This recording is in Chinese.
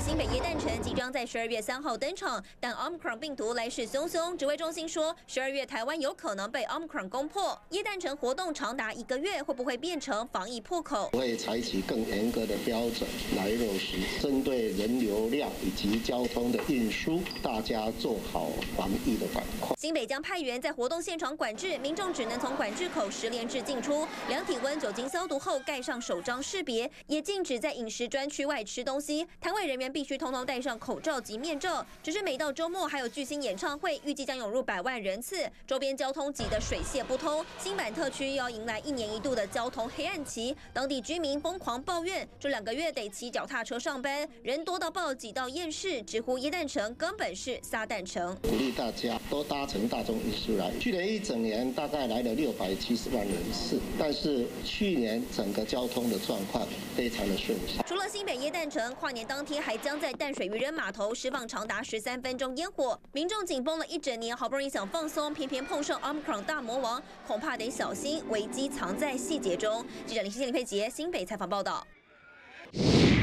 新北耶诞城即将在12月3号登场，但 Omicron 病毒来势汹汹，指挥中心说，12月台湾有可能被 Omicron 攻破。耶诞城活动长达1个月，会不会变成防疫破口？ 会采取更严格的标准来落实，针对人流量以及交通的运输，大家做好防疫的管控。 新北将派员在活动现场管制，民众只能从管制口10连制进出，量体温、酒精消毒后盖上手章识别，也禁止在饮食专区外吃东西。摊位人员必须通通戴上口罩及面罩。只是每到周末还有巨星演唱会，预计将涌入100万人次，周边交通挤得水泄不通。新版特区又要迎来1年1度的交通黑暗期，当地居民疯狂抱怨，这2个月得骑脚踏车上班，人多到爆，挤到厌世，直呼耶诞城根本是撒旦城。 鼓励大家都搭乘大众运输来。去年1整年大概来了670万人次，但是去年整个交通的状况非常的顺畅。 除了新北耶诞城，跨年当天还将在淡水渔人码头释放长达13分钟烟火，民众紧绷了1整年，好不容易想放松，偏偏碰上 Omicron 大魔王，恐怕得小心，危机藏在细节中。记者林佩杰新北采访报道。